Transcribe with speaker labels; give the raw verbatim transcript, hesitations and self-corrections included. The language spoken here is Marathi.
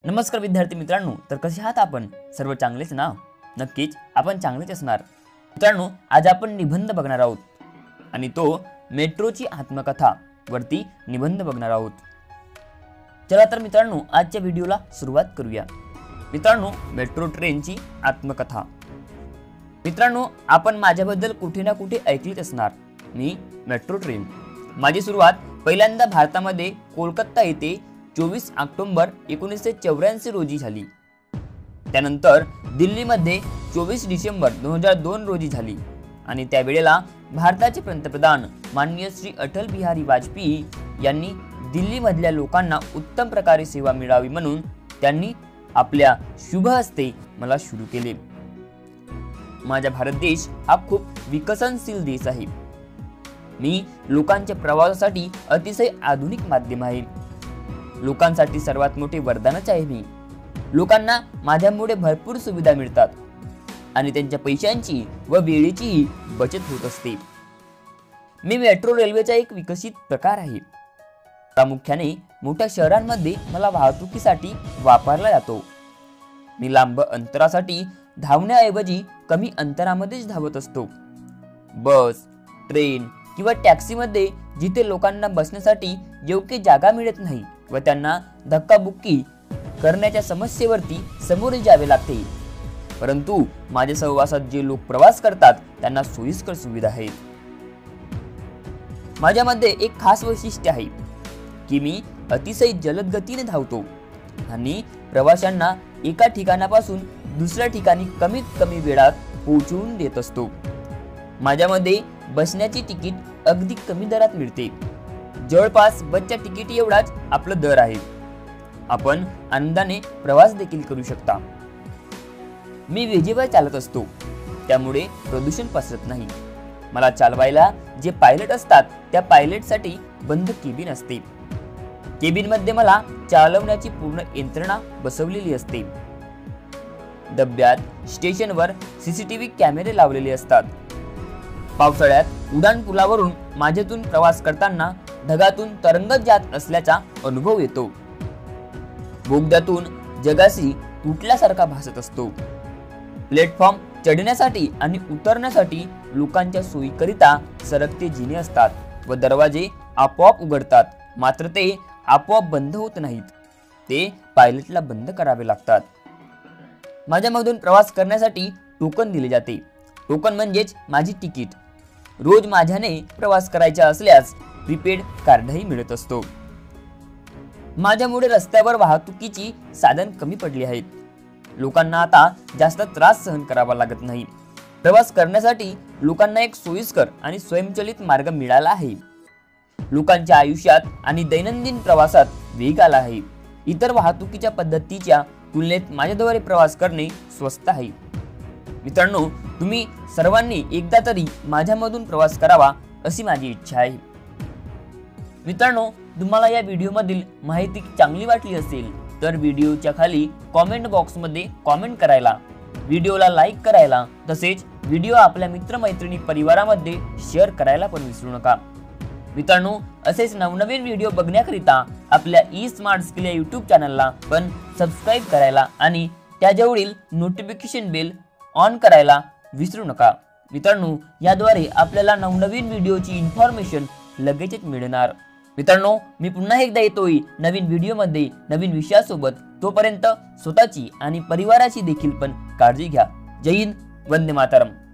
Speaker 1: नमस्कार विद्यार्थी मित्रांनो, तर कसे आहात आपण? सर्व चांगलेच ना? नक्कीच आपण चांगलेच असणार. मित्रांनो, आज आपण निबंध बघणार आहोत आणि तो मेट्रोची आत्मकथा वरती निबंध बघणार आहोत. चला तर मित्रांनो, आजच्या व्हिडिओला सुरुवात करूया. मित्रांनो, मेट्रो ट्रेनची आत्मकथा. मित्रांनो, आपण माझ्याबद्दल कुठे ना कुठे ऐकलेच असणार. मी मेट्रो ट्रेन. माझी सुरुवात पहिल्यांदा भारतामध्ये कोलकाता येथे चोवीस ऑक्टोबर एकोणीसशे चौऱ्याऐंशी रोजी झाली. त्यानंतर दिल्लीमध्ये चोवीस डिसेंबर दोन हजार दोन रोजी झाली आणि त्यावेळेला भारताचे पंतप्रधान माननीय श्री अटल बिहारी वाजपेयी यांनी दिल्लीमधल्या लोकांना उत्तम प्रकारे सेवा मिळावी म्हणून त्यांनी आपल्या शुभ हस्ते मला सुरू केले. माझा भारत देश हा खूप विकसनशील देश आहे. मी लोकांच्या प्रवासासाठी अतिशय आधुनिक माध्यम आहे. लोकांसाठी सर्वात मोठे वरदानच आहे मी. लोकांना माझ्यामुळे भरपूर सुविधा मिळतात आणि त्यांच्या पैशांची व वेळेचीही बचत होत असते. मी मेट्रो रेल्वेचा एक विकसित प्रकार आहे. प्रामुख्याने मोठ्या शहरांमध्ये मला वाहतुकीसाठी वापरला जातो. मी लांब अंतरासाठी धावण्याऐवजी कमी अंतरामध्येच धावत असतो. बस, ट्रेन किंवा टॅक्सीमध्ये जिथे लोकांना बसण्यासाठी योग्य जागा मिळत नाही व त्यांना धक्काबुक्की करण्याच्या समस्येवरती सामोरे जावे लागते, परंतु माझ्या सहवासात जे लोक प्रवास करतात त्यांना सोयीस्कर सुविधा आहेत. माझ्यामध्ये एक खास वैशिष्ट्य आहे की मी अतिशय जलद गतीने धावतो आणि प्रवाशांना एका ठिकाणापासून दुसऱ्या ठिकाणी कमीत कमी वेळात पोहोचवून देत असतो. माझ्यामध्ये बसण्याची तिकीट अगदी कमी दरात मिळते. जवळपास बसच्या तिकीट एवढाच आपला दर आहे. आपण आनंदाने प्रवास देखील करू शकता. मी विजेवर चालत असतो, त्यामुळे प्रदूषण पसरत नाही. मला चालवायला जे पायलट असतात त्या पायलटसाठी बंद केबिन असते. केबिन मध्ये मला चालवण्याची पूर्ण यंत्रणा बसवलेली असते. डब्यात स्टेशनवर सीसीटीव्ही कॅमेरे लावलेले असतात. पावसाळ्यात उड्डाण पुलावरून माझ्यातून प्रवास करताना ढगातून तरंगत जात असल्याचा अनुभव येतो. बोगद्यातून जगाशी तुटल्यासारखा भासत असतो. प्लॅटफॉर्म चढण्यासाठी आणि उतरण्यासाठी लोकांच्या सोयीकरिता सरकते जिने असतात व दरवाजे आपोआप उघडतात, मात्र ते आपोआप बंद होत नाहीत. ते पायलटला बंद करावे लागतात. माझ्यामधून प्रवास करण्यासाठी टोकन दिले जाते. टोकन म्हणजेच माझी तिकीट. रोज माझ्याने प्रवास करायचा असल्यास प्रीपेड कार्डही मिळत असतो. माझ्यामुळे रस्त्यावर वाहतुकीची साधन कमी पडली आहेत. लोकांना आता जास्त त्रास सहन करावा लागत नाही. प्रवास करण्यासाठी लोकांना एक सोयीस्कर आणि स्वयंचलित मार्ग मिळाला आहे. लोकांच्या आयुष्यात आणि दैनंदिन प्रवासात वेग आला आहे. इतर वाहतुकीच्या पद्धतीच्या तुलनेत माझ्याद्वारे प्रवास करणे स्वस्त आहे. मित्रांनो, तुम्ही सर्वांनी एकदा तरी माझ्यामधून प्रवास करावा अशी माझी इच्छा आहे. मित्रांनो, तुम्हाला या व्हिडिओमधील माहिती चांगली वाटली असेल तर व्हिडिओच्या खाली कॉमेंट बॉक्समध्ये कॉमेंट करायला, व्हिडिओला लाईक करायला, तसेच व्हिडिओ आपल्या मित्रमैत्रिणी परिवारामध्ये शेअर करायला पण विसरू नका. मित्रांनो, असेच नवनवीन व्हिडिओ बघण्याकरिता आपल्या ई स्मार्ट स्किल या यूट्यूब चॅनलला पण सबस्क्राईब करायला आणि त्याजवळील नोटिफिकेशन बेल ऑन करायला विसरू नका. मित्रांनो, याद्वारे आपल्याला नवनवीन व्हिडिओची इन्फॉर्मेशन लगेचच मिळणार. मित्रांनो, मी पुन्हा एकदा येतोय नवीन व्हिडिओमध्ये नवीन विषयासोबत. तोपर्यंत स्वतःची आणि परिवाराची देखील पण काळजी घ्या. जय हिंद, वंदे मातरम.